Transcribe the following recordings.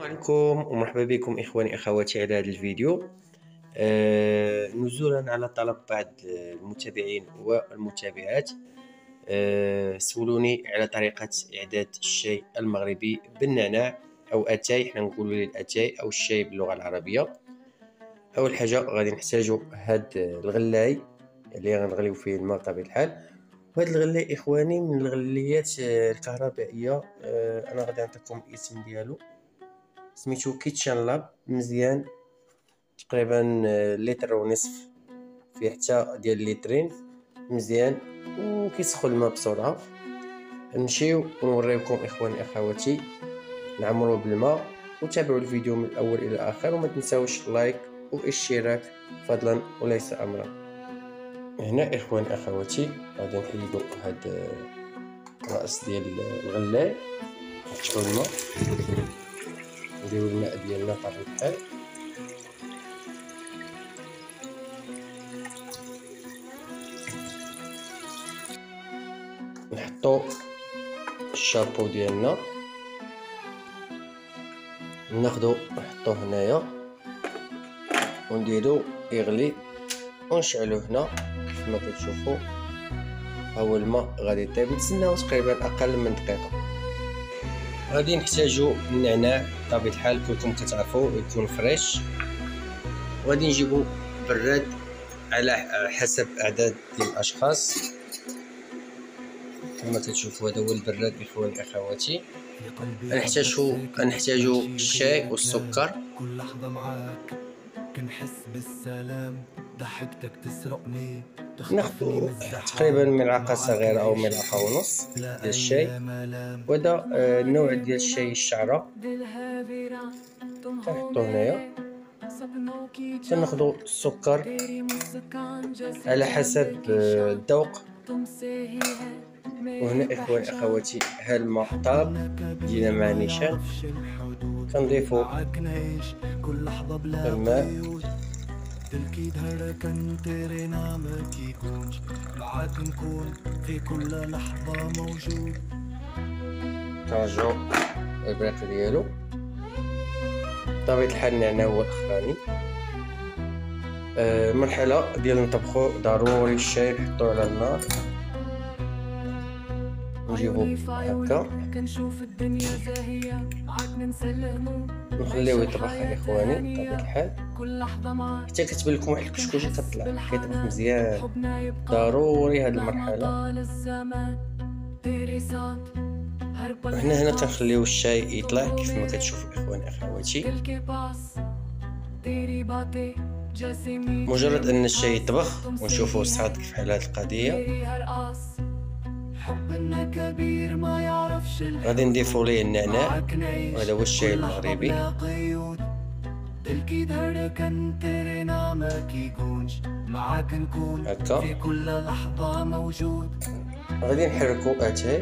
عليكم ومرحبا بكم إخواني أخواتي على هذا الفيديو. نزولا على طلب بعض المتابعين والمتابعات، سولوني على طريقة إعداد الشاي المغربي بالنعناع أو أتاي، حنا نقولوا للأتاي أو الشاي باللغة العربية. أول حاجة غادي نحتاجو هاد الغلاي اللي غنغليو فيه الماء بطبيعة الحال. وهاد الغلاي إخواني من الغليات الكهربائية، أنا غادي نعطيكم الاسم ديالو، سميتو كيتشن لاب. مزيان تقريبا لتر ونصف، فيه حتى ديال لترين، مزيان وكيسخن الماء بسرعه. نمشيو ونوريكم اخواني اخواتي نعمرو بالماء، وتابعوا الفيديو من الاول الى الاخر، وما تنساوش لايك والاشتراك فضلا وليس امرا. هنا اخواني اخواتي غادي نحيدو هاد الراس ديال الغلاي، نفتحو الماء، نديرو الماء ديالنا بطبيعة الحال، نحطو الشابو ديالنا، ناخدو نحطوه هنايا ونديرو يغلي ونشعلو هنا. كما كتشوفوا ها هو الماء غادي يطيب، نتسناو تقريبا اقل من دقيقه. غادي نحتاجو النعناع بطبيعة الحال، كلكم كتعرفوا يكون فريش، وغادي نجيبو براد على حسب اعداد ديال الاشخاص. كما كتشوفوا هذا هو البراد اخواني اخواتي. غنحتاجو الشاي والسكر. كل لحظة معاك كنحس بالسلام، ضحكتك تسرقني، ناخدو تقريبا ملعقة صغيرة او ملعقة ونص ديال الشاي، وهذا النوع ديال الشاي الشعرة كنحطو هنايا. تناخدو السكر على حسب الذوق. وهنا اخواني اخواتي ها الماء طاب جينا مع نيشان، كنضيفو الماء، تلكيد هركن تيرنا ما كيكونش معاك، نكون في كل لحظة موجود. كنرجعو البريق ديالو بطبيعة الحال. النعناع هو الاخراني. المرحلة ديال نطبخو ضروري الشاي نحطوه على النار، نجيبو هكا نخليوه يطبخ اخواني بطبيعة الحال حتى كتبان لكم واحد الكشكوشه كطلع كيطبخ مزيان. ضروري هاد المرحله. هنا كنخليو الشاي يطلع كيف ما كتشوفوا اخواني اخواتي. مجرد ان الشاي يطبخ ونشوفوا صاد كيف حال هاد القضيه، غادي نضيفو ليه النعناع، وهذا هو الشاي المغربي. هكا غادي نحركو اتاي،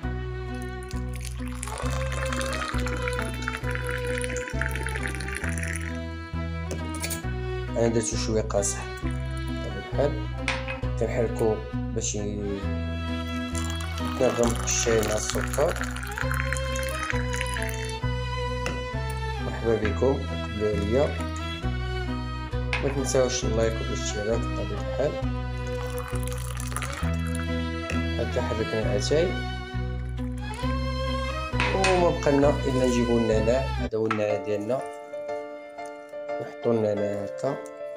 انا درتو شويه قاصح بطبيعة الحال. كنحركو باش نغم الشاي مع السكر. مرحبا بكم، قبلوا عليا، ما تنساوش اللايك والاشتراك بطبيعة الحال. هكا حركنا الاتاي وما بقالنا الا نجيبو النعناع. هذا هو النعناع ديالنا، نحطو النعناع هكا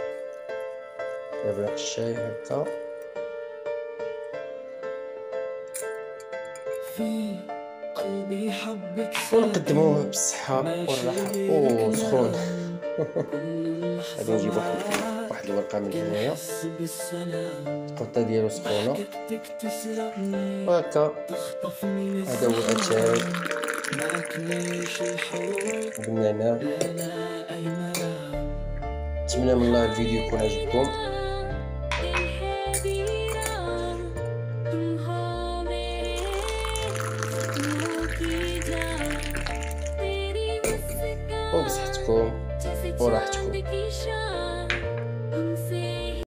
بريق الشاي هكا، في قلبي حبك ونقدموه بالصحة والراحة. اوه سخون. غادي نجيب واحد الورقة من هنايا، القبطة ديالو سخونة وهكا. هذا هو اتاي بالنعناع. نتمنى من الله الفيديو يكون عجبكم. وبصحتكم وراحتكم.